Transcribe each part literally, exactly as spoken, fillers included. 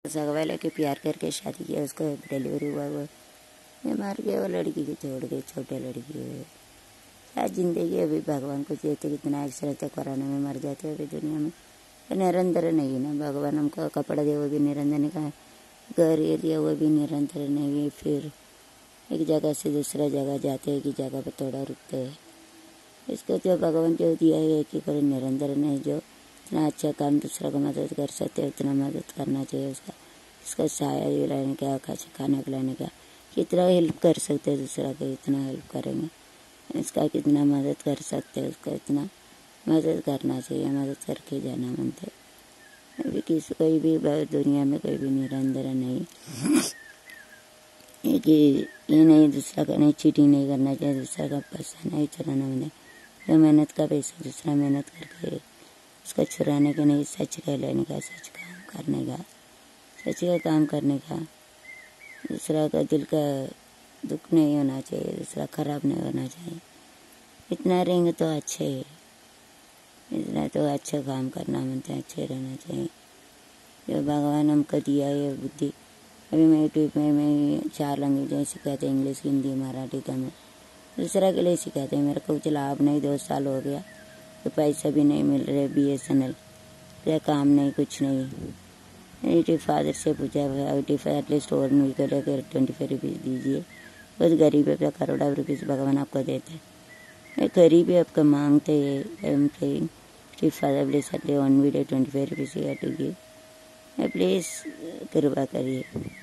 सगवा लेके प्यार करके शादी किया, उसका डिलीवरी हुआ, वो मैं मार गया, वो लड़की को छोड़ गई, छोटे लड़की को। क्या जिंदगी अभी भगवान को देते, कितना एक्स रहते, कोरोना में मर जाते अभी दुनिया में। निरंतर नहीं ना, भगवान हमको कपड़ा दे वो भी निरंतर नहीं, कहा घर ये दिया वो भी निरंतर नहीं। फिर एक जगह से दूसरा जगह जाते, एक ही जगह पर थोड़ा रुकते हैं। इसको जो भगवान जो दिया है कि कोई निरंतर नहीं, जो इतना अच्छा काम दूसरा को मदद कर सकते हैं उतना मदद करना चाहिए उसका। इसका साया दिलाने का, खाना खिलाने का, कितना हेल्प कर सकते हैं दूसरा को, इतना हेल्प करेंगे, इसका कितना मदद कर सकते हैं उसका इतना मदद करना चाहिए, मदद करके जाना मनते। अभी किसी कोई भी दुनिया में कोई भी निरंतर नहीं, कि ये नहीं दूसरा का नहीं, चीटिंग नहीं करना चाहिए, दूसरा का पैसा नहीं चुराना। मैंने जो मेहनत का पैसा दूसरा मेहनत करके उसका चुराने का नहीं, सच का लेने का, सच काम करने का, सच का काम करने का। दूसरा का दिल का दुख नहीं होना चाहिए, दूसरा खराब नहीं होना चाहिए। इतना रहेंगे तो अच्छे है, इतना तो अच्छा काम करना मनते, अच्छे रहना चाहिए। जो भगवान हमको दिया है बुद्धि, अभी मैं यूट्यूब में मैं चार लैंग्वेज सिखाते, इंग्लिश, हिंदी, मराठी, तमिल, दूसरा के लिए सिखाते हैं। मेरे को कुछ लाभ नहीं, दो साल हो गया तो पैसा भी नहीं मिल रहे, बी एस एन एल या काम नहीं, कुछ नहीं। यूट्यूब फादर से पूछा, यूट्यूब एटलीस्ट और मिल कर लेकर ट्वेंटी फाइव रुपीज़ दीजिए, बहुत गरीब है, करोड़ा रुपीज़ भगवान आपको देते हैं। मैं गरीब है आपको मांगते हैं, father please at least one video twenty five rupees please कृपा करिए,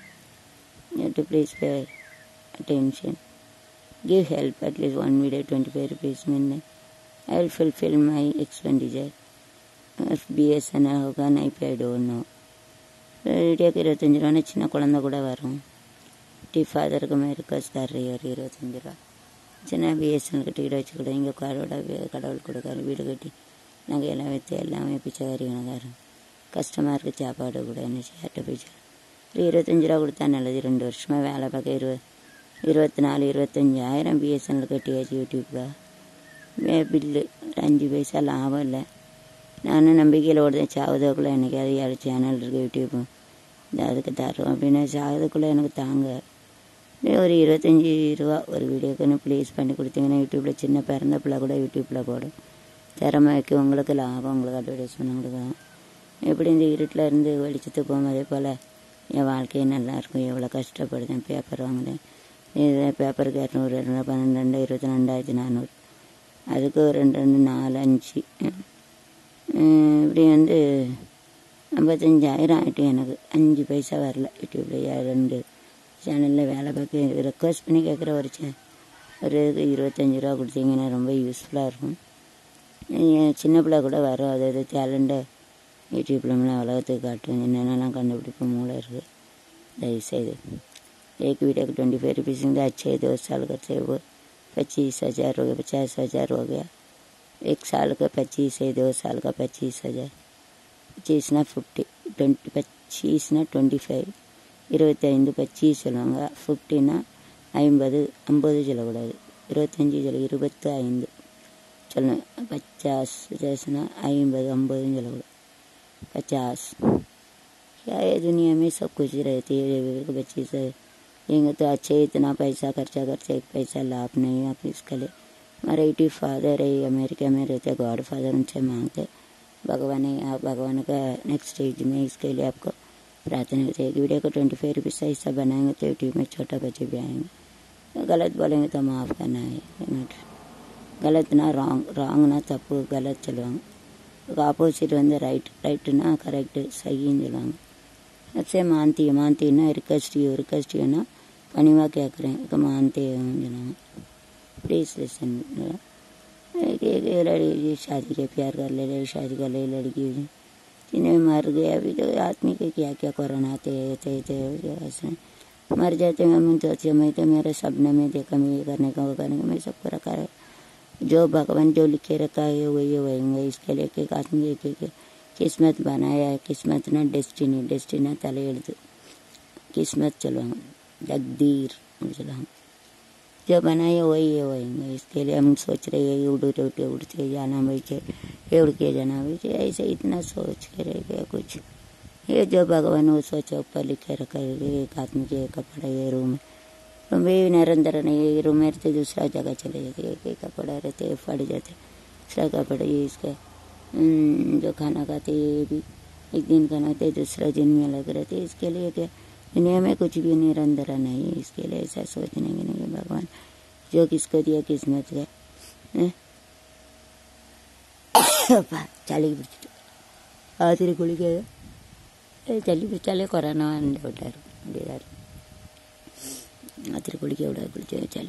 to please pay attention, give help at least one video twenty five rupees मिलने। I will fulfil my expenditure, B S N L होगा नहीं पे, आई डोंट नो। வீடியோக்கு இருபத்தஞ்சி ரூபான்னு சின்ன குழந்தை கூட வரும். டி ஃபாதருக்கு மாதிரி ரிக்வஸ்ட் தர்றீ ஒரு இருபத்தஞ்சி ரூபா சின்ன பிஎஸ்என்எல் கட்டிக்கிட்ட வச்சுக்கிட்ட, இங்கே கடவுளோட கடவுள் கொடுக்காரு, வீடு கட்டி நாங்கள் எல்லாம் வைத்து எல்லாமே பிச்சைக்காரி கணக்காரன். கஷ்டமாக இருக்குது சாப்பாடு கூட, என்ன செய்யாட்ட பிச்சை. ஒரு இருபத்தஞ்சி ரூபா கொடுத்தா நல்லது. ரெண்டு வருஷமாக வேலை பார்க்க இருபது இருபத்தி நாலு இருபத்தஞ்சாயிரம் பிஎஸ்என்எல் கட்டியாச்சு யூடியூப்க்கு. பில்லு ஒரு அஞ்சு பைசா லாபம் இல்லை. நானும் நம்பிக்கையில் ஓடுதேன், சாவதுக்குள்ளே எனக்கு அது ஏழு சேனல் இருக்குது யூடியூப்பு, அதுக்கு தரோம் அப்படின்னா சாவதுக்குள்ளே எனக்கு தாங்க. ஒரு இருபத்தஞ்சி ரூபா ஒரு வீடியோக்குன்னு ப்ளீஸ் பண்ணி கொடுத்தீங்கன்னா யூடியூப்பில் சின்ன பிறந்த பிள்ளை கூட யூடியூப்பில் போடும். திறமைக்கு உங்களுக்கு லாபம், உங்களுக்கு அட்வர்டைஸ்மெண்ட் கொடுக்கலாம். எப்படி இந்த இருட்டில் இருந்து வெளிச்சத்து போகும், அதே போல் என் வாழ்க்கையே நல்லாயிருக்கும். எவ்வளோ கஷ்டப்படுதேன், பேப்பர் வாங்குதேன், இது பேப்பருக்கு இரநூறு இரநூறு பன்னெண்டு ரெண்டு இருபத்தி ரெண்டாயிரத்தி நானூறு, அதுக்கு ஒரு ரெண்டு ரெண்டு நாலு அஞ்சு, இப்படி வந்து ஐம்பத்தஞ்சாயிரம் ஆகிட்டு எனக்கு அஞ்சு பைசா வரல யூடியூப்பில். ரெண்டு சேனலில் வேலை பார்க்க ரெக்வஸ்ட் பண்ணி கேட்குற ஒரு சே ஒரு இருபத்தஞ்சி ரூபா கொடுத்தீங்கன்னா ரொம்ப யூஸ்ஃபுல்லாக இருக்கும். சின்ன பிள்ளை கூட வரும், அதாவது டேலண்ட்டை யூடியூப்லலாம் உலகத்துக்கு காட்டுவேன், என்னென்னலாம் கண்டுபிடிப்ப மூளை இருக்குது. தயவுசெய்து एक वीडियो को ट्वेंटी फाइव रुपीज़ में अच्छे दो साल करते वो पच्चीस हज़ार हो गया, पचास हज़ार हो गया। एक साल का पच्चीस है, दो साल का पच्चीस हज़ार, पच्चीस ना फिफ्टी, ट्वेंटी पच्चीस ना ट्वेंटी फाइव, இருபத்தைந்து பச்சீஸ் சொல்லுவாங்க. ஃபிஃப்டின்னா ஐம்பது, ஐம்பது சொல்லக்கூடாது, இருபத்தஞ்சி சொல்ல, இருபத்து ஐந்து சொல்லணும். பச்சாஸ் பச்சாஸ்னா ஐம்பது, ஐம்பதுன்னு சொல்லக்கூடாது, पचास। क्या है दुनिया में सब कुछ रहती है, पच्चीस है लेंगे तो अच्छे, इतना पैसा खर्चा करते एक पैसा लाभ नहीं है आप इसके लिए। हमारे यूट्यूब फादर है, अमेरिका में रहते, गॉड फादर, उनसे मांगते भगवान है, आप भगवान का नेक्स्ट स्टेज में इसके लिए आपको प्रार्थना करते हैं। वीडियो को ट्वेंटी फाइव रुपीज़ से हिस्सा बनाएंगे तो यूट्यूब में छोटा बच्चे भी आएंगे। गलत बोलेंगे तो माफ़ करना है, गलत ना रॉन्ग, रॉन्ग ना तप्पू, गलत चलवाங்க. ஆப்போசிட் வந்து ரைட், ரைட்டுனா கரெக்டு, சகின்னு சொல்லுவாங்க. சே மாந்தி, மாந்தின்னா ரிக்வஸ்டியோ, ரிக்வஸ்டியோன்னா பணிவாக கேட்குறேன், மாந்தின்னு சொல்லுவாங்க. प्लीज़ लिसन, लड़की शादी के प्यार कर ले, शादी कर ले, लड़की जिन्हें मर गए अभी तो आदमी के क्या क्या कोरोना आते थे थे ऐसे मर जाते हैं। मैं तो अच्छे मैं तो मेरे सपने में देखा, मैं ये करने का वो करने का, मैं सबको रखा है। जो भगवान जो लिखे रखा है वही होएंगे। इसके लिए एक आदमी एक एक किस्मत बनाया है, किस्मत ना डेस्टिनी, डेस्टिनी तले एड़ू किस्मत चलवाएंगे, तकदीर चलवाएंगे, जो बनाए वही है होएंगे। इसके लिए हम सोच रहे हैं उड़ उठ उड़ते जाना बैठे, उड़ के जाना बैठे, ऐसे इतना सोच के रह गया कुछ ये जो भगवान वो सोचा ऊपर लिखे रखा है, एक आदमी के कपड़ा ये रूम है, रूम भी निरंतर नहीं, ये रूम में रहते दूसरा जगह चले जाते, एक एक कपड़ा रहते फट जाते, दूसरा कपड़ा ये इसका जो खाना खाते ये भी एक दिन खाना खाते दूसरा दिन में अलग रहते। इसके लिए क्या दुनिया में कुछ भी निरंतर नहीं, इसके लिए ऐसा सोचने की नहीं भगवान जो किसको दिया किस्मत का चली आतिर गुड़ी चली चले कोरोना अंटार आतिर गुड़ी के उड़ा गुड़ी चली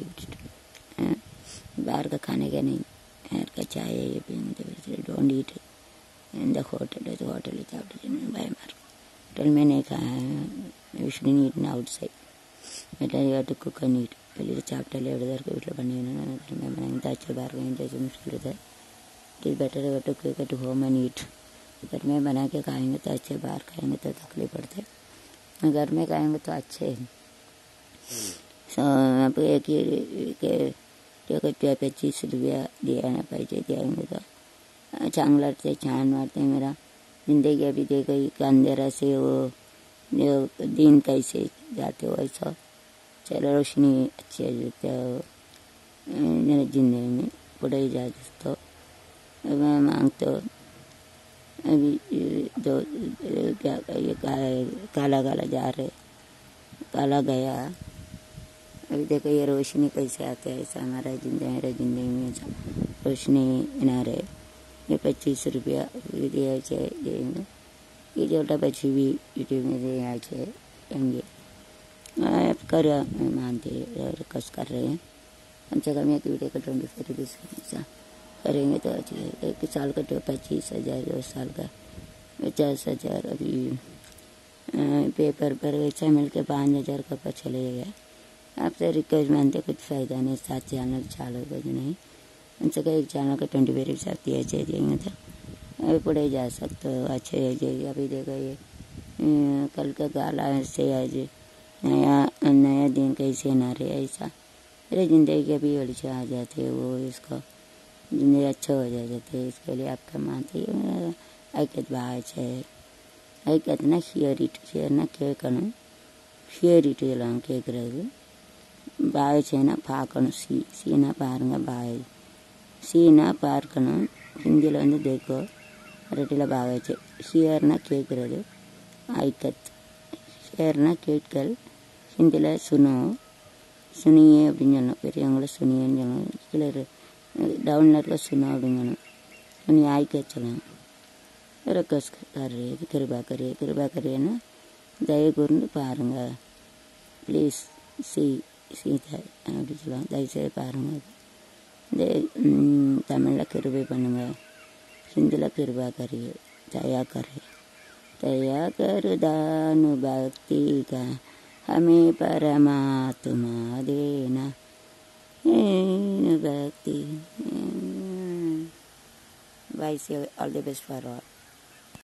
बाहर का खाने का नहीं, बाहर का चाय ये पीने don't eat in the hotel तो होटल बाय मार होटल में नहीं खाया you should eat outside better you have to cook and eat पहले चाप्टर एवढे को इट्ला बने घर में बनाएंगे तो अच्छे बाहर कहीं जैसे मुश्किल होता है। It is better you to cook at home and eat. घर में बना के खाएंगे तो अच्छे, बाहर खाएंगे तो तकलीफ पड़ते हैं, घर में खाएंगे तो अच्छे। सो अब एक क्या कहते हैं पच्चीस रुपया दिया ना पैसे दिएंगे तो चांगला से छान मारते मेरा जिंदगी अभी देखो अंधेरा से वो जो दिन कैसे जाते हो ऐसा चलो रोशनी अच्छी जाते हो जिंदगी में पढ़ाई जाते तो मैं मांगता अभी दो क्या ये काला काला जा रहे काला गया अभी देखो ये रोशनी कैसे आते है ऐसा हमारा जिंदगी मेरा जिंदगी में रोशनी ना रहे। ये पच्चीस रुपया दिया देंगे ये छोटा बच्ची भी यूट्यूब में दिया देंगे आप कर मानते कस कर रहे हैं कम से कम एक वीडियो का ट्वेंटी फोर रुपीज़ ऐसा करेंगे तो अच्छी है। एक साल का तो पच्चीस हज़ार दो साल का पचास हज़ार अभी पेपर पर वैसा मिल के पाँच हज़ार का पर चले गया। आपसे रिक्वेस्ट मानते कुछ फ़ायदा नहीं, सात चैनल चालू कुछ नहीं उनसे का एक चैनल का ट्वेंटी फोर रुपीज़ आती है अच्छे देंगे तो अभी पढ़े जा सकते हो अच्छे जाइए। अभी देखो ये कल का गाला से आज नया नया दिन कैसे ना रहे ऐसा मेरे ज़िंदगी के भी बड़ी आ जाते हैं वो इसको जिंदगी अच्छा हो जाते हैं। इसके लिए आपका मानते आयकत बाहर है आयकत ना हियर इट हियर ना के कनु हियर इट एलाम केक्कறது बाय चेना पाकनु सी सीना பாருங்க बाय सीना பார்க்கணும் ஹிந்தியில் வந்து देखो ரெட்டில் பாகச்சு ஹியர்னா கேட்குறது ஆய்கத் ஹியர்னா கேட்கல் ஹிந்தியில் சுனோ சுனியே அப்படின்னு சொன்னோம் பெரியவங்கள சுனியன்னு சொன்னோம் கீழே डाउनलोड सुना उन्हें आई के चला रिक्वेस्ट कर रही है कृपा करिए कृपा करिए ना दया गुरु पारूंगा प्लीज सी सीता அப்படி சொல்லுவாங்க தயவுசெய்து பாருங்கள் இந்த தமிழில் கிருபை பண்ணுங்கள் ஹிந்தியில் கிருபா करिए दया करे दया कर दानु भक्ति का हमें परमात्मा देना भक्ति. Bye. See you. All the best for all.